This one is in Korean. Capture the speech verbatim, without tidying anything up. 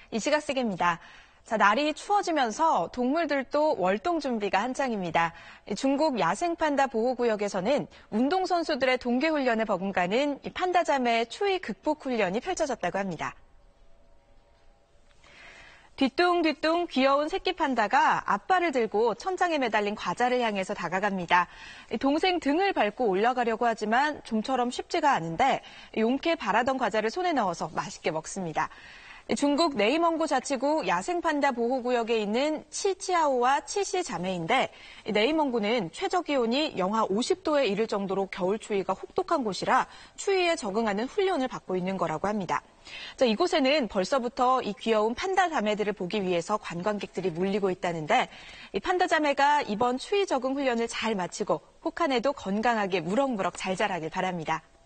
이 시각 세계입니다. 자, 날이 추워지면서 동물들도 월동 준비가 한창입니다. 중국 야생판다 보호구역에서는 운동선수들의 동계훈련에 버금가는 판다자매 추위 극복 훈련이 펼쳐졌다고 합니다. 뒤뚱뒤뚱 귀여운 새끼 판다가 앞발을 들고 천장에 매달린 과자를 향해서 다가갑니다. 동생 등을 밟고 올라가려고 하지만 좀처럼 쉽지가 않은데 용케 바라던 과자를 손에 넣어서 맛있게 먹습니다. 중국 내이멍구 자치구 야생판다 보호구역에 있는 치치아오와 치시 자매인데 내이멍구는 최저기온이 영하 오십 도에 이를 정도로 겨울 추위가 혹독한 곳이라 추위에 적응하는 훈련을 받고 있는 거라고 합니다. 자, 이곳에는 벌써부터 이 귀여운 판다 자매들을 보기 위해서 관광객들이 몰리고 있다는데 이 판다 자매가 이번 추위 적응 훈련을 잘 마치고 혹한에도 건강하게 무럭무럭 잘 자라길 바랍니다.